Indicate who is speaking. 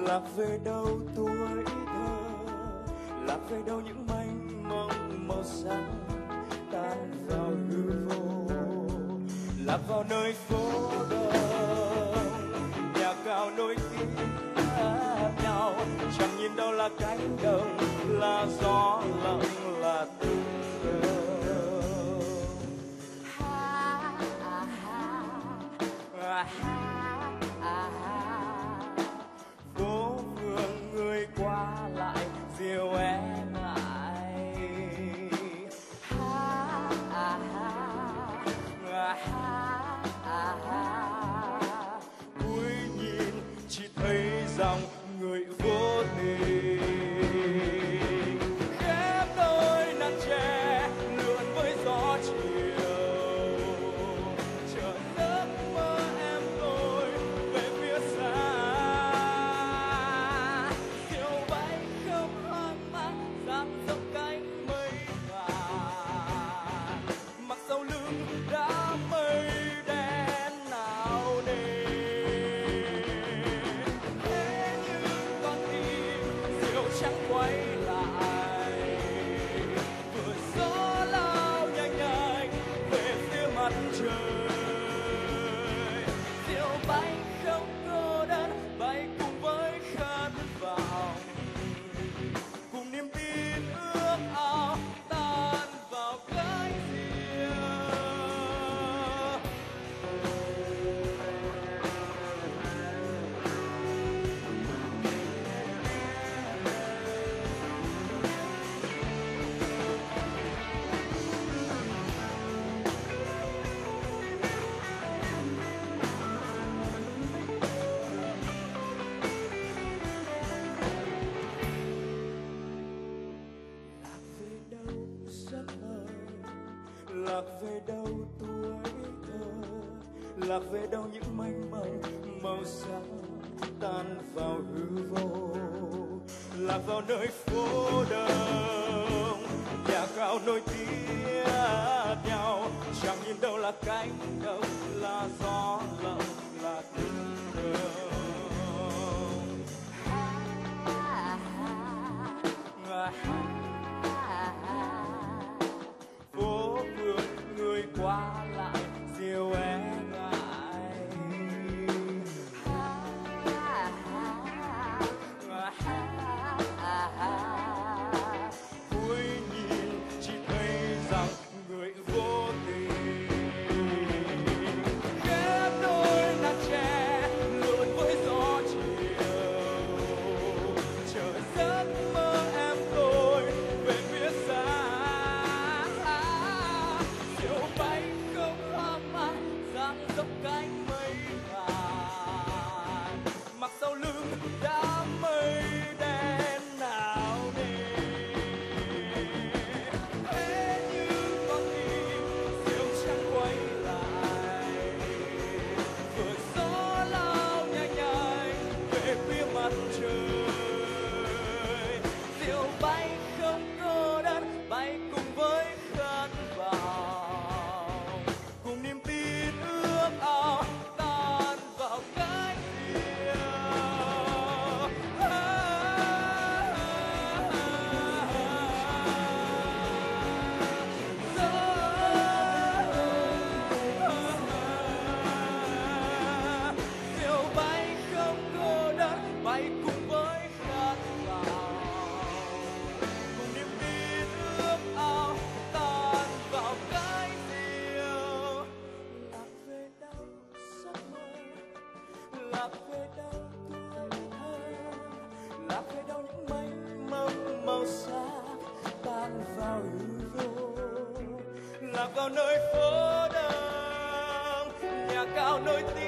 Speaker 1: lạc về đâu tuổi thơ, lạc về đâu những mênh mông màu xanh tan vào hư vô, lạc vào nơi phố đông nhà cao nối tiếp nhau, chẳng nhìn đâu là cánh đồng, là gió lặng, là tình phố phường người qua lại diều e ngại, cúi nhìn chỉ thấy dòng người vô tình, khép đôi nàng trẻ lượn với gió chiều, chờ giấc mơ em tôi về phía xa, diều bay không hoang mang dang dốc cánh mây vàng, mặc sau lưng đã mây đen nào nề. Thế nhưng con tim diều chẳng quay lại, vừa gió lao nhanh nhanh về phía mặt trời, diều bay không cô đơn bay cùng với khát vọng, cùng niềm tin ước ao tan vào cánh diều. Lạc về đâu giấc mơ, lạc về đâu tuổi thơ, lạc về đâu những mênh mông màu sắc tan vào hư vô, lạc vào nơi phố đông nhà cao nối tiếp nhau, chẳng nhìn đâu là cánh đồng, là gió lộng, là tình thương. Phố phường người qua lại diều e ngại, cúi nhìn chỉ thấy rằng người vô tình, khép đôi nàng trẻ lượn với gió chiều, chờ giấc mơ em tôi về phía xa, diều bay không hoang mang dang dốc cánh mây vàng, mặc sau lưng đã mây đen nào nề. Thế nhưng con tim diều chẳng quay lại, vừa gió lao nhanh nhanh về phía mặt trời, diều bay không cô đơn bay cùng với khát vọng, cùng niềm tin ước ao tan vào cánh diều. Diều bay không cô đơn bay cùng với khát vọng, cùng niềm tin ước ao tan vào cánh diều. Lạc về đâu giấc mơ, lạc về đâu tuổi thơ, lạc về đâu những mênh mông màu sắc tan vào hư vô, lạc vào nơi phố đông nhà cao nối tiếp